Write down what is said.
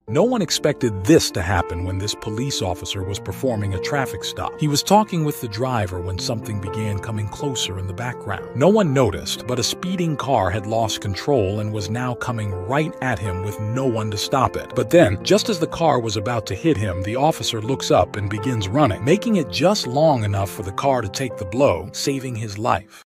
No one expected this to happen when this police officer was performing a traffic stop. He was talking with the driver when something began coming closer in the background. No one noticed, but a speeding car had lost control and was now coming right at him with no one to stop it. But then, just as the car was about to hit him, the officer looks up and begins running, making it just long enough for the car to take the blow, saving his life.